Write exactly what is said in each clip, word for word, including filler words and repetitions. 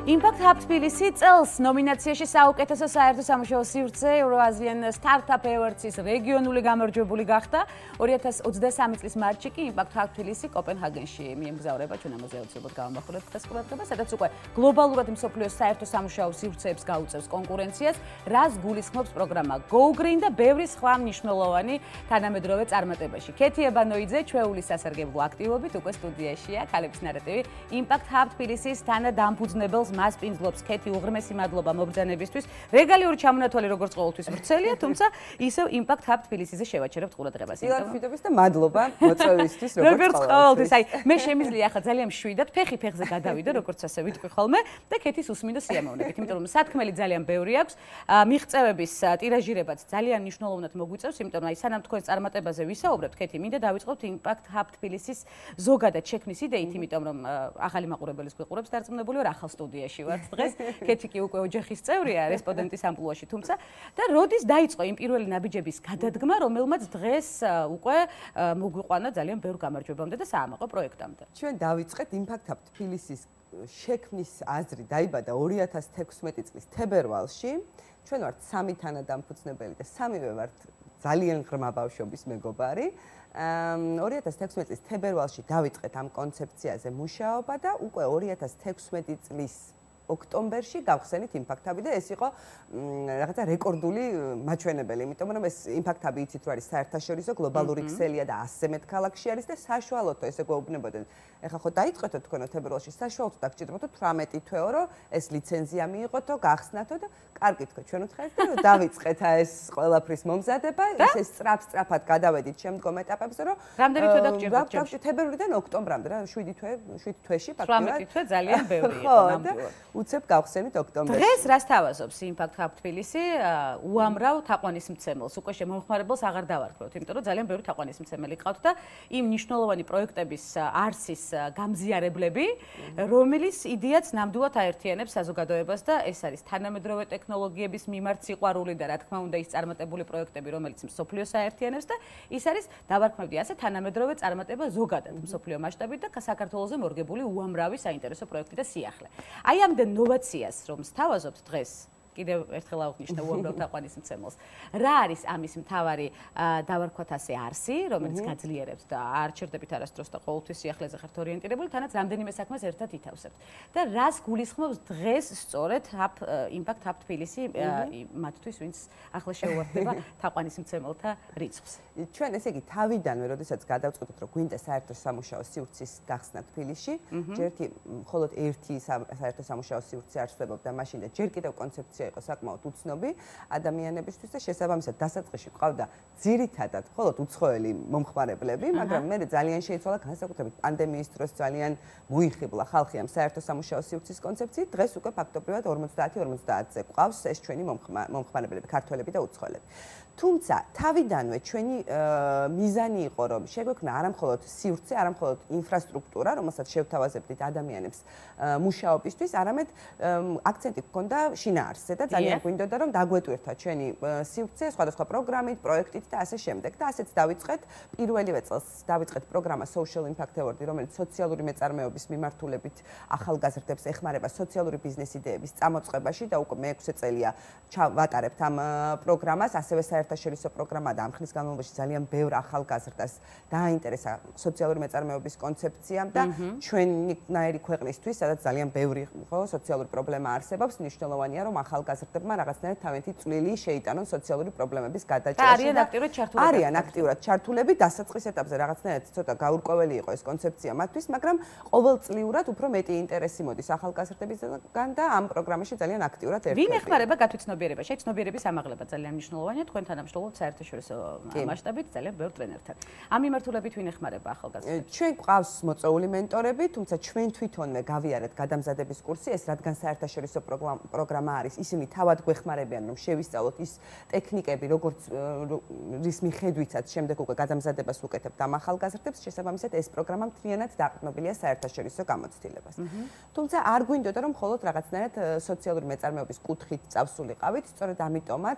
Impact Hub თბილისი წელს ნომინაციაში საუკეთესო საერთო სამუშაო სივრცე Euro-Asian Startup Awards-ის რეგიონული გამარჯვებული გახდა. ორი ათას ოცდასამი წლის მარტში კი Impact Hub თბილისი კოპენჰაგენში მიემგზავრება ჩვენ ამაზე აუცილებლად გავამახვილებთ ეს ყურადღება, სადაც უკვე გლობალურად მსოფლიოს საერთო სამუშაო სივრცეებს გაუწევს კონკურენციას, რაც გულისხმობს პროგრამა Go Green და ბევრი სხვა მნიშვნელოვანი თანამედროვე წარმატებაში. ქეთი ებანოიძე ჩვეულის სასარგებლო აქტივობით უკვე სტუდიაშია, ქალების ნარატივი Impact Hub თბილისის თანადამფუძნებელს მას პინძლობს ქეთი უღრმესი მადლობა მობრძანებისთვის. რეგალიური ჩამონათვალი როგორც ყოველთვის ვრცელია, თუმცა ისევ Impact Hub თბილისიზე შევაჩერებთ ყურადღებას. ილარფიდობის და მადლობა მოწვევისთვის როგორც ყოველთვის. აი, მე შემიძლია ახლა ძალიან მშვიდად ფეხი ფეხზე გადავიდე, როგორც ასე ვიტყვი ხოლმე და ქეთის უსმინო სიამოვნებით, იმიტომ რომ სათქმელი ძალიან ბევრი აქვს. მიღწევების ტირაჟირებაც ძალიან მნიშვნელოვნად მოგვიწევს, იმიტომ რომ აი სანამ თქვენ წარმატებაზე ვისაუბრებთ, ქეთი, მინდა დავიწყოთ Impact Hub თბილისის ზოგადად შექმნის იდეით, იმიტომ რომ ახალი მაყურებელის გვიყურებს დარწმუნებული ვარ ახალ სტუდიაში ვართ დღეს. ქეთი კი უკვე ოჯახის წევრია, რესპონდენტის ამპლუაში, თუმცა და როდის დაიწყო იმ პირველი ნაბიჯების გადადგმა, რომელმაც დღეს უკვე მოგვიყვანა ძალიან ბევრ გამარჯვებამდე და საამაყო პროექტამდე. ჩვენ დავიწყეთ Impact Hub თბილისის შექმნის აზრი დაიბადა ორი ათას თექვსმეტი წლის თებერვალში. ჩვენ ვართ სამი თანადამფუძნებელი და სამივე ვართ ძალიან ღრმა ბავშვობის მეგობარი. ორი ათას თექვსმეტი წლის თებერვალში დავიწყეთ ამ კონცეფციაზე მუშაობა და უკვე ორი ათას თექვსმეტი წლის ოქტომბერში გავხსენით Impact Hub-ი და ეს იყო რაღაცა რეკორდული მაჩვენებელი, იმიტომ რომ ეს Impact Hub-ი იცით რომ არის საერთაშორისო გლობალური ქსელია და ასზე მეტ ქალაქში არის და საშუალოთო ესე გვეუბნებოდნენ. ეხლა ხო დაიწყეთო თქვენო თებერვალში, საშუალოთო დაგჭირდებოდო თვრამეტი თვეო რომ ეს ლიცენზია მიიღოთო, გახსნათო და კარგი თქვა ჩვენ ვთხრეთ რომ დავიწყეთ ეს ყველაფრის მომზადება, ესე სწრაფ-სწრაფად გადავედით შემდგომ ეტაპებზე რომ რამდენი თვე დაგჭირდებათ ჯერ თებერვლიდან ოქტომბრამდე რა შვიდი თვე, შვიდი თვეში ფაქტობრივად თვრამეტი თვე ძალიან ბევრი იყო ნამდვილად. უცებ გავხსენით ოქტომბერში. დღეს რას თავაზობს Impact Hub თბილისი უამრავ თაყვანისმცემელს, უკვე შემოხმარებელს აღარ დავარქმევთ, იმიტომ რომ ძალიან ბევრი თაყვანისმცემელი ყავთ და იმ მნიშვნელოვანი პროექტების არსის გამზიარებლები, რომელიც იდეაც ნამდვილად აერთიანებს საზოგადოებას და ეს არის თანამედროვე ტექნოლოგიების მიმართ სიყვარული და რა თქმა უნდა ის წარმატებული პროექტები, რომელიც მსოფლიოს აერთიანებს და ის არის დავარქმევდი ასე თანამედროვე წარმატება ზოგადად მსოფლიო მასშტაბით და საქართველოზე მორგებული უამრავი საინტერესო პროექტი და სიახლე. აი ამ ნოვაციას რომ სთავაზობთ დღეს კიდევ ერთხელ აღვნიშნე უამრავ თაყვანისმცემელს. რა არის ამის მთავარი დავარქვათ ასე არსი, რომელიც გაძლიერებთ და არ ჩერდებით არასდროს და ყოველთვის სიახლეზე ხართ ორიენტირებული, თანაც რამდენიმე საქმეს ერთად ითავსებთ. და რას გულისხმობს დღეს სწორედ Impact Hub თბილისი მათთვის, ვინც ახლა შეუერთდება თაყვანისმცემელთა რიცხვს. ჩვენ ესე იგი თავიდანვე, როდესაც გადავწყვეტეთ, რომ გვინდა საერთო სამუშაო სივრცის გახსნა თბილისში, ჯერკი მხოლოდ ერთი საერთო სამუშაო სივრცე არსებობდა მაშინ და ჯერ კიდევ კონცეფცია იყო საკმაოდ უცნობი ადამიანებისთვის და შესაბამისად დასაწყისში ყავდა ძირითადად მხოლოდ უცხოელი მომხმარებლები, მაგრამ მე ძალიან შეიცვალა განსაკუთრებით პანდემიის დროს ძალიან მოიხიბლა ხალხი ამ საერთო სამუშაო სივრცის კონცეფციით. დღეს უკვე ფაქტობრივად ორმოცდაათი ორმოცდაათზე ყავს ეს ჩვენი მომხმარებლები, ქართველები და უცხოელები. თუმცა თავიდანვე ჩვენი მიზანი იყო რომ შეგვექმნა არამხოლოდ სივრცე, არამხოლოდ ინფრასტრუქტურა, რომელსაც შევთავაზებდით ადამიანებს მუშაობისთვის, არამედ აქცენტი გქონდა შინაარსზე და ძალიან გვინდოდა რომ დაგვეტვირთა ჩვენი სივრცე სხვადასხვა პროგრამით, პროექტით და ასე შემდეგ. და ასეც დავიწყეთ პირველივე წელს დავიწყეთ პროგრამა Social Impact Award, რომელიც სოციალური მეწარმეობის მიმართულებით ახალგაზრდებს ეხმარება სოციალური ბიზნეს იდეების წამოწყებაში და უკვე მეექვსე წელია ვატარებთ ამ პროგრამას, ასევე საერთაშორისო პროგრამა და ამ ხნის განმავლობაში ძალიან ბევრ ახალგაზრდას დააინტერესა სოციალური მეწარმეობის კონცეფციამ და ჩვენნაირი ქვეყნისთვის, სადაც ძალიან ბევრი ხო სოციალური პრობლემა არსებობს, მნიშვნელოვანია რომ ახალგაზრდებმა რაღაცნაირად თავიანთი წვლილი შეიტანონ სოციალური პრობლემების გადაჭრაში. არიან აქტიურად ჩართულები. არიან აქტიურად ჩართულები დასაწყის ეტაპზე რაღაცნაირად ცოტა გაურკვეველი იყო ეს კონცეფცია მათთვის, მაგრამ ყოველწლიურად უფრო მეტი ინტერესი მოდის ახალგაზრდებისგან და ამ პროგრამაში ძალიან აქტიურად ერთგვარია. ვინ ეხმარება გათვითცნობიერებაში? აი ცნობიერების ამაღლება ძალიან მნიშვნელოვანია, თქვენ თანამშრომლობთ საერთაშორისო მასშტაბით ძალიან ბევრ ტრენერთან. ამ მიმართულებით ვინ ეხმარება ახალგაზრდებს? ჩვენ გვყავს მოწვეული მენტორები, თუმცა ჩვენ თვითონვე გავიარეთ გადამზადების კურსი, ეს რადგან საერთაშორისო პროგრამა არის, ისინი თავად გვეხმარებიან რომ შევისწავლოთ ის ტექნიკები, როგორც რის მიხედვითაც შემდეგ უკვე გადამზადებას უკეთებთ ამ ახალგაზრდებს, შესაბამისად ეს პროგრამა მთლიანად დაყრდნობილია საერთაშორისო გამოცდილებას. თუმცა არ გვინდოდა რომ მხოლოდ რაღაცნაირად სოციალური მეწარმეობის კუთხით წავსულიყავით, სწორედ ამიტომაც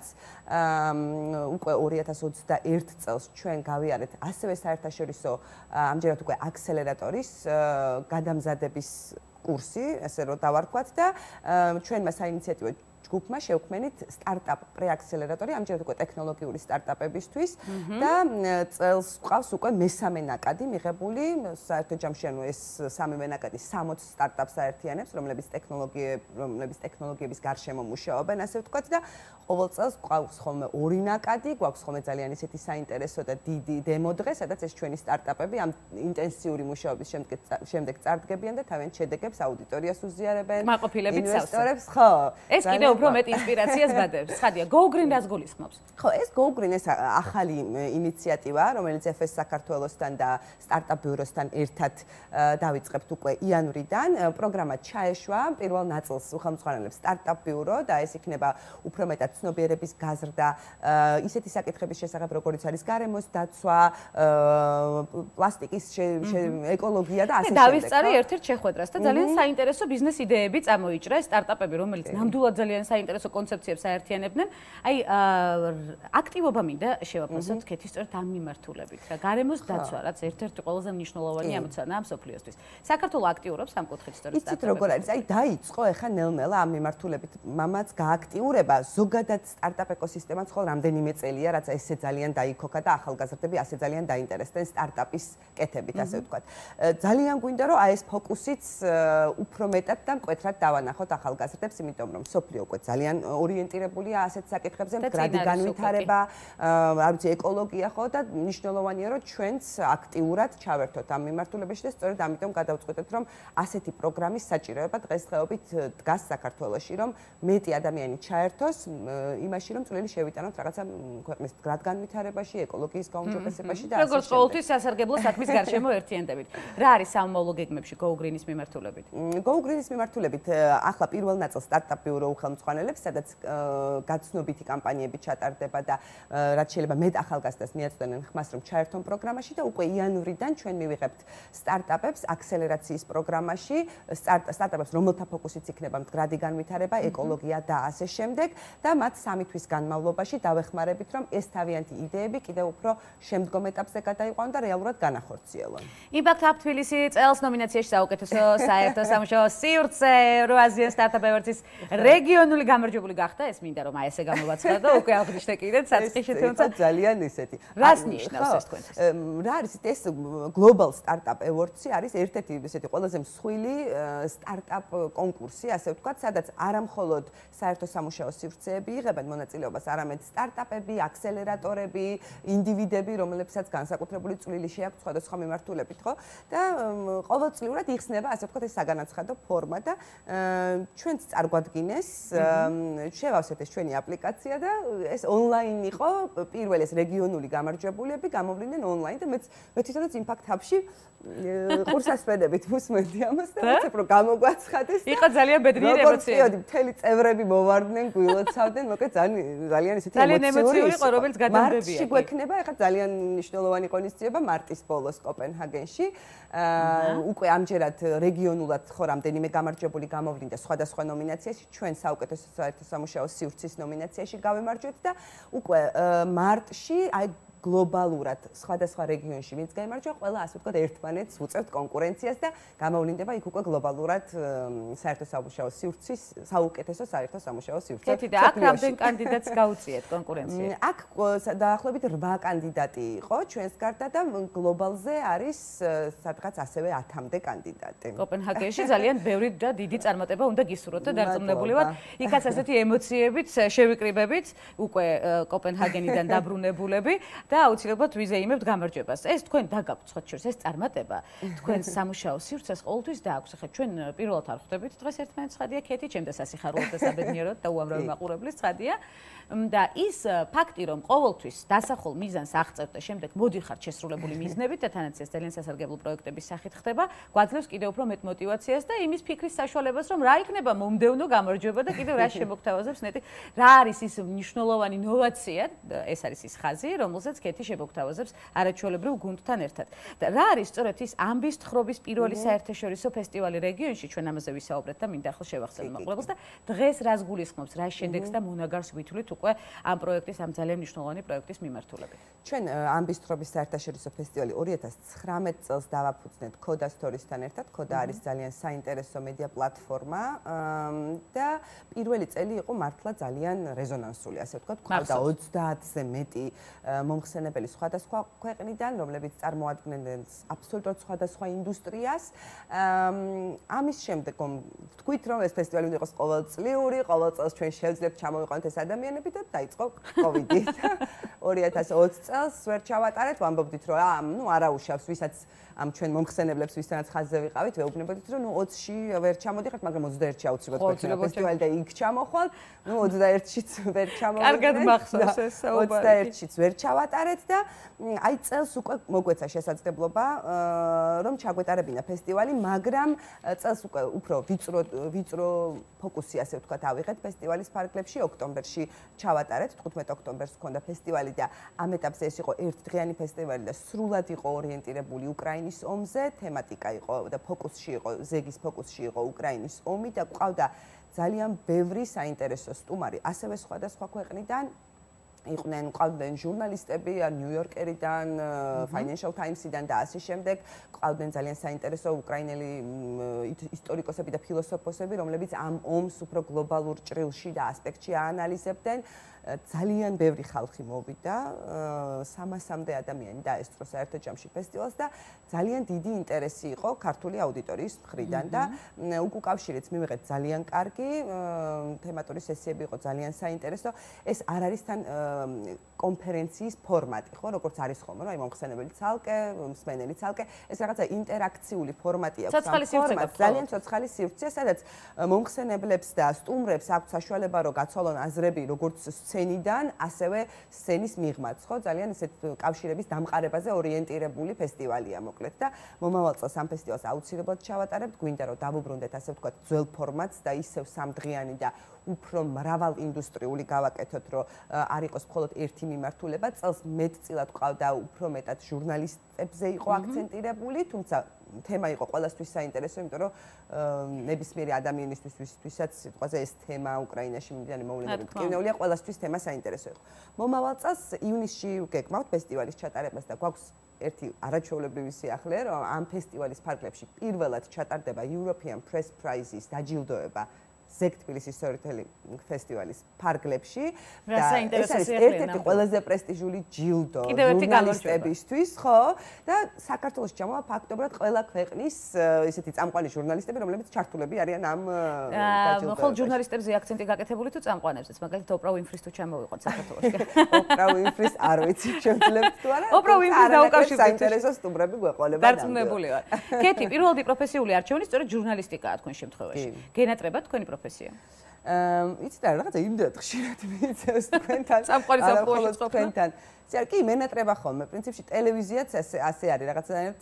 უკვე ორი ათას ოცდაერთი წელს ჩვენ გავიარეთ ასევე საერთაშორისო ამჯერად უკვე აქსელერატორის გადამზადების კურსი, ესე რომ დავარქვათ და ჩვენმა საინიციატივო ჯგუფმა შევქმნით სტარტაპ პრეაქსელერატორი, ამჯერად უკვე ტექნოლოგიური სტარტაპებისთვის და წელს ყავს უკვე მესამე ნაკადი მიღებული, საერთო ჯამში ანუ ეს სამივე ნაკადი სამოც სტარტაპს აერთიანებს, რომლებიც ტექნოლოგიები, რომლებიც ტექნოლოგიების გარშემო მუშაობენ, ასე ვთქვათ და ყოველ წელს ყავს ხოლმე ორი ნაკადი, გვაქვს ხოლმე ძალიან ისეთი საინტერესო და დიდი დემო დღე, სადაც ეს ჩვენი სტარტაპები ამ ინტენსიური მუშაობის შემდეგ შემდეგ წარდგებიან და თავიანთ შედეგებს აუდიტორიას უზიარებენ, ინვესტორებს, ხო. ეს კიდევ უფრო მეტ ინსპირაციას გადაებს. ცხადია, Go Green რას გულისხმობს? ხო, ეს Go Green ეს ახალი ინიციატივაა, რომელიც ეფ ეს საქართველოსთან და სტარტაპ ბიუროსთან ერთად დავიწყებთ უკვე იანვრიდან. პროგრამა ჩაეშვა, პირველ ნაწილს უხელმძღვანელებს სტარტაპ ბიურო და ეს იქნება უფრო მეტად ცნობიერების გაზრდა, ისეთი საკითხების შესახებ, როგორიც არის გარემოს დაცვა, პლასტიკის ეკოლოგია და ასე შემდეგ. დავისწარი ერთ-ერთ შეხვედრას და ძალიან საინტერესო ბიზნეს იდეები წამოიჭრა სტარტაპები, რომელიც ნამდვილად ძალიან საინტერესო კონცეფციებს აერთიანებდნენ. აი, აქტივობა მინდა შევაფასოთ კეთის სწორედ ამ მიმართულებით. რა გარემოს დაცვა, რაც ერთ-ერთი ყველაზე მნიშვნელოვანი ამოცანაა მსოფლიოსთვის. საქართველოს აქტიურობს ამ კუთხით სწორედ სტარტაპები. იცით როგორ არის? აი, დაიწყო ახლა ნელ-ნელა ამ მიმართულებით მამაც გააქტიურება ზოგადად სტარტაპ ეკოსისტემაც ხო რამდენიმე წელია, რაც ესე ძალიან დაიქოქა და ახალგაზრდები ასე ძალიან დაინტერესდნენ სტარტაპის კეთებით, ასე ვთქვათ. ძალიან გვინდა რომ აი ეს ფოკუსიც უფრო მეტად და მკვეთრად დავანახოთ ახალგაზრდებს, იმიტომ რომ სოფლიო უკვე ძალიან ორიენტირებულია ასეთ საკითხებზე, მდგრადი განვითარება, არ ვიცი, ეკოლოგია ხო და მნიშვნელოვანია რომ ჩვენც აქტიურად ჩავერთოთ ამ მიმართულებაში და სწორედ ამიტომ გადავწყვეტეთ რომ ასეთი პროგრამის საჭიროება დღესდღეობით დგას საქართველოში, რომ მეტი ადამიანი ჩაერთოს იმაში რომ წვლილი შევიტანოთ რაღაცა ქვეყნის მდგრად განვითარებაში, ეკოლოგიის გაუმჯობესებაში და ასე შემდეგ. როგორც ყოველთვის სასარგებლო საქმის გარშემო ერთიანდებით. რა არის სამომავლო გეგმებში Go Green-ის მიმართულებით? Go Green-ის მიმართულებით ახლა პირველ ნაწილს სტარტაპ ბიურო უხელმძღვანელებს, სადაც გაცნობითი კამპანიები ჩატარდება და რაც შეიძლება მეტ ახალგაზრდას მიაწვდენენ ხმას რომ ჩაერთონ პროგრამაში და უკვე იანვრიდან ჩვენ მივიღებთ სტარტაპებს აქსელერაციის პროგრამაში, სტარტაპებს რომელთა ფოკუსიც იქნება მდგრადი განვითარება, ეკოლოგია და ასე შემდეგ და მათ სამი თვის განმავლობაში დავეხმარებით რომ ეს თავიანთი იდეები კიდევ უფრო შემდგომ ეტაპზე გადაიყვანონ და რეალურად განახორციელონ. Impact Hub თბილისი წელს ნომინაციაში საუკეთესო საერთო სამუშაო სივრცე ევროაზიას სტარტაპ ევორდსის რეგიონული გამარჯვებული გახდა. ეს მინდა რომ აი ესე გამოვაცხადო და უკვე აღნიშნე კიდეც საწყისში თუმცა ძალიან ისეთი. რას ნიშნავს ეს თქვენთვის? რა არის ეს Global Startup Awards-ი არის ერთ-ერთი ესეთი ყველაზე მსხვილი სტარტაპ კონკურსი, ასე ვთქვათ, სადაც არა მხოლოდ საერთო სამუშაო სივრცეები იღებენ მონაწილეობას, არამედ სტარტაპები, აქსელერატორები, ინდივიდები, რომლებსაც განსაკუთრებული წვლილი შეაქვთ სხვადასხვა მიმართულებით, ხო? და ყოველწლიურად იხსნება, ასე ვთქვათ, ეს საგანაცხადო ფორმა და ჩვენც წარგვადგინეს, შევავსეთ ეს ჩვენი აპლიკაცია და ეს ონლაინ იყო, პირველ ეს რეგიონული გამარჯვებულები გამოვლინდნენ ონლაინ და მეც მე თვითონაც Impact Hub-ში ყურსასმენებით ვუსმენდი ამას და მეც უფრო გამოგვაცხადეს. იყო ძალიან ბედნიერი ემოციები. როგორც მთელი წევრები მოვარდნენ, გვილოცავდნენ, მოკლედ ძალიან ძალიან ისეთი ძალიან ემოციური იყო, რომელიც გადამდებია. მარტში გვექნება ახლა ძალიან მნიშვნელოვანი ღონისძიება მარტის ბოლოს კოპენჰაგენში. უკვე ამჯერად რეგიონულად ხო რამდენიმე გამარჯვებული გამოვლინდა სხვადასხვა ნომინაციაში, ჩვენ საუკეთესო საერთო სამუშაო სივრცის ნომინაციაში გავემარჯვეთ და უკვე მარტში აი გლობალურად სხვადასხვა რეგიონში ვინც გაიმარჯვა, ყველა ასე ვთქვათ ერთმანეთს უწევთ კონკურენციას და გამოვლინდება იქ უკვე გლობალურად საერთო სამუშაო სივრცის საუკეთესო საერთო სამუშაო სივრცე. კეთი და აქ რამდენ კანდიდატს გაუწიეთ კონკურენციას? აქ დაახლოებით რვა კანდიდატი იყო ჩვენს გარდა და გლობალზე არის სადღაც ასევე ათამდე კანდიდატი. კოპენჰაგენში ძალიან ბევრი და დიდი წარმატება უნდა გისურვოთ და დარწმუნებული ვარ, იქაც ასეთი ემოციებით შევიკრიბებით უკვე კოპენჰაგენიდან დაბრუნებულები. და აუცილებლად ვიზეიმებთ გამარჯვებას. ეს თქვენ დაგაგვცხოთ შორს ეს წარმატება თქვენ სამუშაო სივრცეს ყოველთვის დააქვს. ახლა ჩვენ პირველად არ ხვდებით დღეს ერთმანეთს ცხადია კეთი, ჩემდა სასიხარულოდ და საბედნიეროდ და უამრავი მაყურებლის ცხადია. და ის ფაქტი რომ ყოველთვის დასახულ მიზანს აღწევთ და შემდეგ მოდიხართ შესრულებული მიზნებით და თანაც ეს ძალიან სასარგებლო პროექტების სახით ხდება, გვაძლევს კიდევ უფრო მეტ мотиваციას და იმის ფიქრის საშუალებას რომ რა იქნება მომდევნო გამარჯვება და კიდევ რა შემოგთავაზებს ნეტი. რა არის ის მნიშვნელოვანი ნოვაცია, ეს არის ის ხაზი, რომელზეც რომელსაც კეთი შემოგთავაზებს არაჩვეულებრივ გუნდთან ერთად. და რა არის სწორედ ის ამბის თხრობის პირველი საერთაშორისო ფესტივალი რეგიონში, ჩვენ ამაზე ვისაუბრეთ და მინდა ახლა შევახსენო მაყურებელს და დღეს რას გულისხმობს, რა შედეგს და მონაგარს ვითვლით უკვე ამ პროექტის, ამ ძალიან მნიშვნელოვანი პროექტის მიმართულებით. ჩვენ ამბის თხრობის საერთაშორისო ფესტივალი ორი ათას ცხრამეტ წელს დავაფუძნეთ Coda Stories-თან ერთად. Coda არის ძალიან საინტერესო მედია პლატფორმა და პირველი წელი იყო მართლა ძალიან რეზონანსული, ასე ვთქვათ, ყავდა ოცდაათზე მეტი მომხსენებელი სხვადასხვა ქვეყნიდან, რომლებიც წარმოადგენდნენ აბსოლუტურად სხვადასხვა ინდუსტრიას. ამის შემდეგ ვთქვით, რომ ეს ფესტივალი უნდა იყოს ყოველწლიური, ყოველ წელს ჩვენ შევძლებთ ჩამოვიყვანოთ ეს ადამიანები და დაიწყო კოვიდი. ორი ათას ოცი წელს ვერ ჩავატარეთ, ვამბობდით, რომ აა, ნუ არა უშავს, ვისაც ამ ჩვენ მომხსენებლებს ვისთანაც ხაზზე ვიყავით, ვეუბნებოდით, რომ ნუ ოცში ვერ ჩამოდიხართ, მაგრამ ოცდაერთში აუცილებლად გვექნება ფესტივალი და იქ ჩამოხვალ, ნუ ოცდაერთშიც ვერ ჩამოვიდგინეთ. კარგად მახსოვს ეს საუბარი. ოცდაერთშიც ვერ ჩავატარეთ და აი წელს უკვე მოგვეცა შესაძლებლობა, რომ ჩაგვეტარებინა ფესტივალი, მაგრამ წელს უკვე უფრო ვიწრო ვიწრო ფოკუსი, ასე ვთქვათ, ავიღეთ ფესტივალის ფარგლებში. ოქტომბერში ჩავატარეთ, თხუთმეტ ოქტომბერს ჰქონდა ფესტივალი და ამ ეტაპზე ეს იყო ერთდღიანი ფესტივალი და სრულად იყო ორიენტირებული უკრაინის ომზე, თემატიკა იყო და ფოკუსში იყო, ზეგის ფოკუსში იყო უკრაინის ომი და ყავდა ძალიან ბევრი საინტერესო სტუმარი, ასევე სხვადასხვა ქვეყნიდან. იყვნენ ყავდნენ ჟურნალისტები ნიუ-იორკერიდან, Financial Times-იდან და ასე შემდეგ. ყავდნენ ძალიან საინტერესო უკრაინელი ისტორიკოსები და ფილოსოფოსები, რომლებიც ამ ომს უფრო გლობალურ ჭრილში და ასპექტში აანალიზებდნენ. ძალიან ბევრი ხალხი მოვიდა, სამასამდე ადამიანი დაესწრო საერთო ჯამში ფესტივალს და ძალიან დიდი ინტერესი იყო ქართული აუდიტორიის მხრიდან და უკავშირიც მივიღეთ ძალიან კარგი, თემატური სესიები იყო ძალიან საინტერესო. ეს არ არის თან კონფერენციის ფორმატი, ხო, როგორც არის ხოლმე, რომ აი მომხსენებელი ცალკე, მსმენელი ცალკე, ეს რაღაცა ინტერაქციული ფორმატი აქვს. ძალიან ცოცხალი სივრცე, სადაც მომხსენებლებს და სტუმრებს აქვს საშუალება, რომ გაცვალონ აზრები როგორც სცენიდან, ასევე სცენის მიღმაც, ხო, ძალიან ესეთ კავშირების დამყარებაზე ორიენტირებული ფესტივალია, მოკლედ და მომავალ წელს ამ ფესტივალს აუცილებლად ჩავატარებთ, გვინდა რომ დავუბრუნდეთ, ასე ვთქვათ, ძველ ფორმატს და ისევ სამდღიანი და უფრო მრავალ ინდუსტრიული გავაკეთოთ, რომ არ იყოს მხოლოდ ერთი მიმართულება. წელს მეტწილად ყავდა უფრო მეტად ჟურნალისტებზე იყო აქცენტირებული, თუმცა თემა იყო ყველასთვის საინტერესო, იმიტომ რომ ნებისმიერი ადამიანისთვის, ვისთვისაც სიტყვაზე ეს თემა უკრაინაში მიმდინარე მოვლენები მტკივნეულია, ყველასთვის თემა საინტერესო იყო. მომავალ წელს ივნისში გეკმავთ ფესტივალის ჩატარებას და გვაქვს ერთი არაჩვეულებრივი სიახლე, რომ ამ ფესტივალის ფარგლებში პირველად ჩატარდება European Press Prize-ის დაჯილდოება ზეგ თბილისის Storytelling ფესტივალის ფარგლებში და ეს არის ერთ-ერთი ყველაზე პრესტიჟული ჯილდო ჟურნალისტებისთვის, ხო? და საქართველოს ჩამოვა ფაქტობრივად ყველა ქვეყნის ესეთი წამყვანი ჟურნალისტები, რომლებიც ჩართულები არიან ამ დაჯილდოებაში. ხოლ ჟურნალისტებზე აქცენტი გაკეთებული თუ წამყვანებზეც, მაგალითად Oprah Winfrey-ს თუ ჩამოვიყოთ საქართველოში. Oprah Winfrey-ს არ ვიცი, შევძლებთ თუ არა? Oprah Winfrey-ს დაუკავშირეთ. საინტერესო სტუმრები გვეყოლება. დარწმუნებული ვარ. კეთი, პირველადი პროფესიული არჩევანი სწორედ ჟურნალისტიკაა თქვენ შემთხვევაში. გენატრება თქვენი პროფესია? აა, იცით რა, რაღაცა იმდენად ხშირად მიცევს თქვენთან. სამყარო საფუძველში თქვენთან. ზიარ კი მენატრება ხოლმე, პრინციპში ტელევიზიაც ასე ასე არის, რაღაცნაირად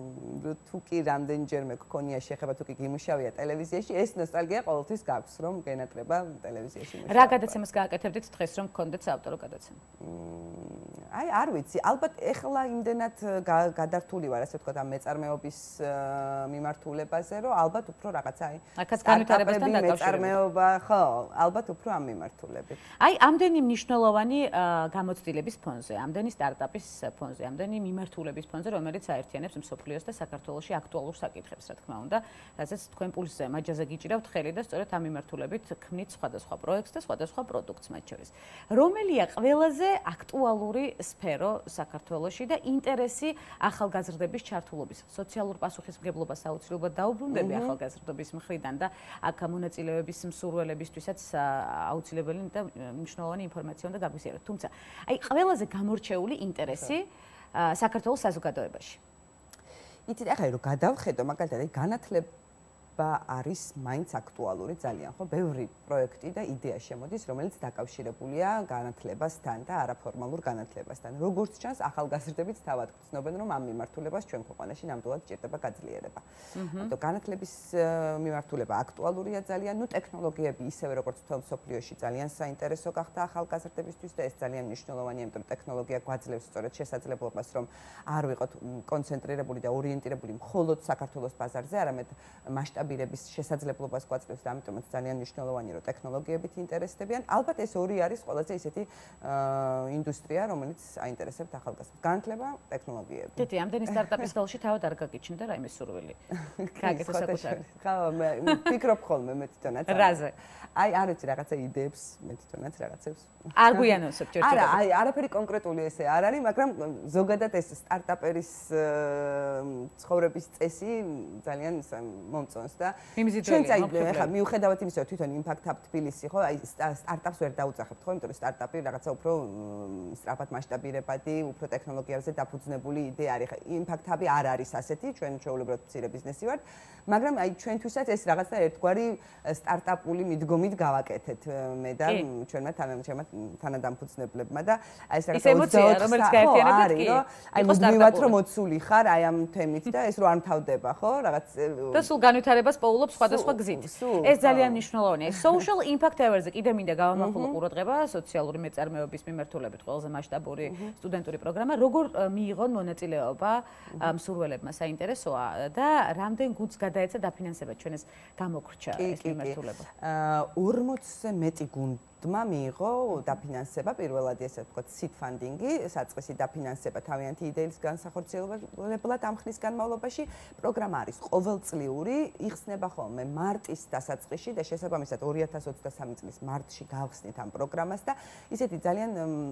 თუ კი რამდენჯერმე გქონია შეხება თუ კი გიმუშავია ტელევიზიაში, ეს ნოსტალგია ყოველთვის გაქვს, რომ გენატრება ტელევიზიაში. რა გადაცემას გააკეთებდით დღეს, რომ გქონდეთ საავტორო გადაცემა? აი, არ ვიცი, ალბათ ეხლა იმდენად გადართული ვარ, ასე ვთქვათ, ამ მეწარმეობის მიმართულებაზე, რომ ალბათ უფრო რაღაცა აი, აქაც განვითარებასთან დაკავშირებით. მეწარმეობა, ხო, ალბათ უფრო ამ მიმართულებით. აი, ამდენი მნიშვნელოვანი გამოცდილების ფონზე, ამდენი სტარტაპის ფონზე, ამდენი მიმართულების ფონზე, რომელიც აერთიანებს მსოფლიოს და საქართველოში აქტუალურ საკითხებს, რა თქმა უნდა, რასაც თქვენ პულსზე მაჯაზე გიჭირავთ ხელი და სწორედ ამ მიმართულებით ქმნით სხვადასხვა პროექტს და სხვადასხვა პროდუქტს მათ შორის. რომელია ყველაზე აქტუალური სფერო საქართველოში და ინტერესი ახალგაზრდების ჩართულობის, სოციალურ პასუხისმგებლობას აუცილებლად დაუბრუნდები ახალგაზრდობის მხრიდან და აქ მონაწილეების მსურველებისთვისაც აუცილებელი და მნიშვნელოვანი ინფორმაცია უნდა გაგვიზიაროთ. თუმცა, აი ყველაზე გამორჩეული ინტერესი საქართველოს საზოგადოებაში. იცით, ახლა რომ გადავხედო, მაგალითად, აი განათლება არის მაინც აქტუალური ძალიან, ხო? ბევრი პროექტი და იდეა შემოდის, რომელიც დაკავშირებულია განათლებასთან და არაფორმალურ განათლებასთან. როგორც ჩანს, ახალგაზრდებიც თავად გრძნობენ, რომ ამ მიმართულებას ჩვენ ქვეყანაში ნამდვილად ჭირდება გაძლიერება. ანუ განათლების მიმართულება აქტუალურია ძალიან, ნუ ტექნოლოგიები ისევე როგორც მთელ მსოფლიოში ძალიან საინტერესო გახდა ახალგაზრდებისთვის და ეს ძალიან მნიშვნელოვანია, იმიტომ რომ ტექნოლოგია გვაძლევს სწორედ შესაძლებლობას, რომ არ ვიყოთ კონცენტრირებული და ორიენტირებული მხოლოდ საქართველოს ბაზარზე, არამედ მასშტაბირების შესაძლებლობას გვაძლევს და ამიტომაც ძალიან მნიშვნელოვანია, რომ ტექნოლოგიებით ინტერესდებიან. ალბათ ეს ორი არის ყველაზე ისეთი ინდუსტრია, რომელიც აინტერესებთ ახალგაზრდებს. განათლება, ტექნოლოგიები. დედი, ამდენი სტარტაპის ხელში თავად არ გაგიჩნდა რაიმე სურვილი. გაგეცო საკუთარი. ხო, მე ვფიქრობ ხოლმე მე თვითონაც. რაზე? აი, არ ვიცი, რაღაცა იდეებს მე თვითონაც რაღაცებს. არ გვიანოსებ ჯერ არა, აი, არაფერი კონკრეტული ესე არ არის, მაგრამ ზოგადად ეს სტარტაპერის ცხოვრების წესი ძალიან მომწონს და ჩვენც აი ხა მიუხედავად იმისა, რომ თვითონ Impact Hub თბილისი, ხო, აი სტარტაპს ვერ დაუძახებთ, ხო, იმიტომ რომ სტარტაპი რაღაცა უფრო სწრაფად მასშტაბირებადი, უფრო ტექნოლოგიებზე დაფუძნებული იდეა არის. ხა Impact Hub-ი არ არის ასეთი, ჩვენ ჩვეულებრივად მცირე ბიზნესი ვართ, მაგრამ აი ჩვენთვისაც ეს რაღაცა ერთგვარი სტარტაპული მიდგომით გავაკეთეთ მე და ჩვენმა თანადამფუძნებლებმა და აი ეს რაღაცა ოცდაოთხ რომელიც გაერთიანებთ კი. აი მუდმივად რომ მოცული ხარ აი ამ თემით და ეს რო არ მთავრდება, ხო, რაღაც და სულ განვითარებას პოულობს სხვადასხვა გზით. ეს ძალიან მნიშვნელოვანია. Social Impact Awards-ზე კიდე მინდა გავამახვილო ყურადღება სოციალური მეწარმეობის მიმართულებით ყველაზე მასშტაბური სტუდენტური პროგრამა. როგორ მიიღონ მონაწილეობა მსურველებმა საინტერესოა და რამდენ გუნდს გადაეცა დაფინანსება ჩვენ ეს გამოგრჩა ეს მიმართულება? ორმოცზე მეტი გუნდმა მიიღო დაფინანსება, პირველად ესე ვთქვათ, seed funding-ი, საწყისი დაფინანსება თავიანთი იდეის განსახორციელებლად ამ ხნის განმავლობაში. პროგრამა არის ყოველწლიური, იხსნება ხოლმე მარტის დასაწყისში და შესაბამისად ორი ათას ოცდასამი წლის მარტში გავხსნით ამ პროგრამას და ისეთი ძალიან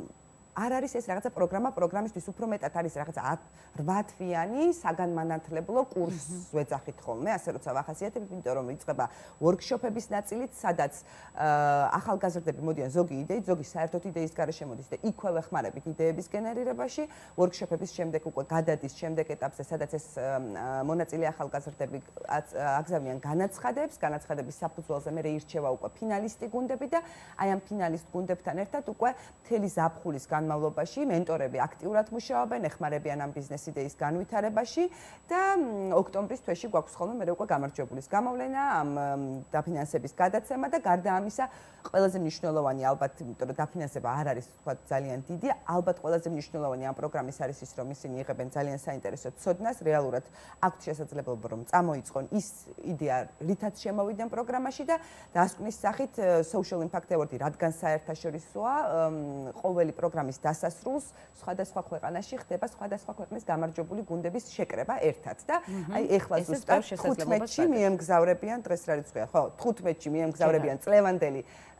არ არის ეს რაღაცა პროგრამა, პროგრამისთვის უფრო მეტად არის რაღაცა რვა თვიანი საგანმანათლებლო კურსს ვეძახით ხოლმე, ასე როცა ვახასიათებ, იმიტომ რომ იწყება ვორქშოპების ნაწილით, სადაც ახალგაზრდები მოდიან ზოგი იდეით, ზოგი საერთოდ იდეის გარეშე მოდის და იქვე ვეხმარებით იდეების გენერირებაში, ვორქშოპების შემდეგ უკვე გადადის შემდეგ ეტაპზე, სადაც ეს მონაწილე ახალგაზრდები აგზავნიან განაცხადებს, განაცხადების საფუძველზე მე ირჩევა უკვე ფინალისტი გუნდები და აი ამ ფინალისტ გუნდებთან ერთად უკვე მთელი ზაფხულის განმავლობაში მენტორები აქტიურად მუშაობენ, ეხმარებიან ამ ბიზნეს იდეის განვითარებაში და ოქტომბრის თვეში გვაქვს ხოლმე მე უკვე გამარჯვებულის გამოვლენა, ამ დაფინანსების გადაცემა და გარდა ამისა ყველაზე მნიშვნელოვანი ალბათ, იმიტომ რომ დაფინანსება არ არის თქვა ძალიან დიდი, ალბათ ყველაზე მნიშვნელოვანი ამ პროგრამის არის ის, რომ ისინი იღებენ ძალიან საინტერესო ცოდნას, რეალურად აქვთ შესაძლებლობა რომ წამოიწყონ ის იდეა, რითაც შემოვიდნენ პროგრამაში და დასკვნის სახით Social Impact Award-ი რადგან საერთაშორისოა, ყოველი პროგრამის დასასრულს სხვადასხვა ქვეყანაში ხდება სხვადასხვა ქვეყნის გამარჯვებული გუნდების შეკრება ერთად და აი ეხლა ზუსტად თხუთმეტში მიემგზავრებიან დღეს რა რიცხვია, ხო, თხუთმეტში მიემგზავრებიან წლევანდელი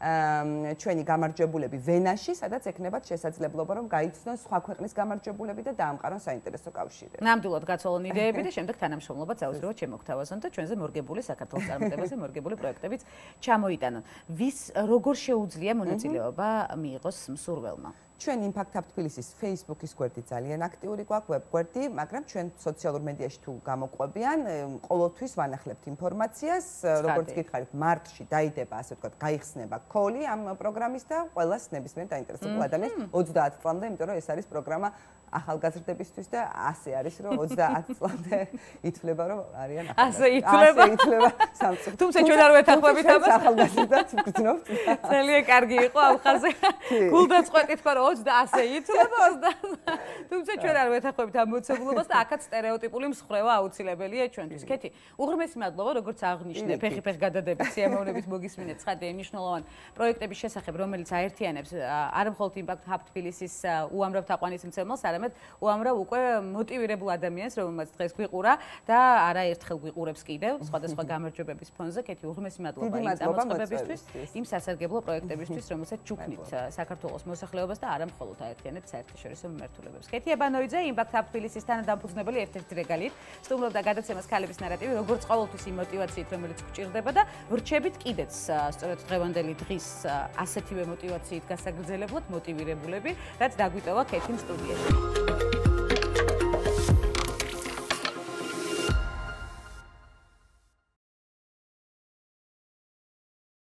ჩვენი გამარჯვებულები ვენაში, სადაც ექნებათ შესაძლებლობა რომ გაიცნონ სხვა ქვეყნის გამარჯვებულები და დაამყარონ საინტერესო კავშირები. ნამდვილად გაცვალონ იდეები და შემდეგ თანამშრომლობაც აუცილებლად შემოგთავაზონ და ჩვენზე მორგებული საქართველოს წარმატებაზე მორგებული პროექტებიც ჩამოიტანონ. ვის როგორ შეუძლია მონაწილეობა მიიღოს მსურველმა? ჩვენ Impact Hub თბილისის Facebook-ის გვერდი ძალიან აქტიური გვაქვს, web გვერდი, მაგრამ ჩვენ სოციალურ მედიაში თუ გამოყვებიან, ყოველთვის ვანახლებთ ინფორმაციას, როგორც გითხარით, მარტში დაიდება, ასე ვთქვათ, გაიხსნება call-ი ამ პროგრამის და ყველას ნებისმიერ დაინტერესებულ ადამიანს ოცდაათ წლამდე, იმიტომ რომ ეს არის პროგრამა ახალგაზრდებისთვის და ასე არის, რომ ოცდაათ წლამდე ითვლება, რომ არიან ახალგაზრდები. ასე ითვლება. ასე ითვლება სამწუხაროდ. თუმცა ჩვენ არ ვეთანხმებით ამას. ახალგაზრდად ვგრძნობთ. ძალიან კარგი იყო ამ ხაზე. გულდაწყვეტით, რომ ოცდაათზე ითვლება ოცდაათ. თუმცა ჩვენ არ ვეთანხმებით ამ მოცემულობას და აქაც სტერეოტიპული მსხრევა აუცილებელია ჩვენთვის. კეთი, უღრმესი მადლობა, როგორც აღნიშნე, ფეხი-ფეხ გადადებით, სიამოვნებით მოგისმინეთ ცხადია მნიშვნელოვან პროექტების შესახებ, რომელიც აერთიანებს არა მხოლოდ Impact Hub თბილისის უამრავ თაყვანისმცემელს, არამედ უამრავ უკვე მოტივირებულ ადამიანს, რომელმაც დღეს გვიყურა და არაერთხელ გვიყურებს კიდევ სხვადასხვა გამარჯვებების ფონზე. კეთი, უღრმესი მადლობა იმ წამოწყებებისთვის, იმ სასარგებლო პროექტებისთვის, რომელსაც ჯუქნით საქართველოს მოსახლეობას და არა მხოლოდ აერთიანებთ საერთაშორისო მიმართულებებს. კეთი ებანოიძე, Impact Hub თბილისის თანადამფუძნებელი ერთ-ერთი რეგალით, სტუმრობდა გადაცემას ქალების ნარატივი, როგორც ყოველთვის იმ მოტივაციით, რომელიც გვჭირდება და ვრჩებით კიდეც სწორედ დღევანდელი დღის ასეთივე მოტივაციით გასაგრძელებლად, მოტივირებულები, რაც დაგვიტოვა კეთიმ სტუდიაში.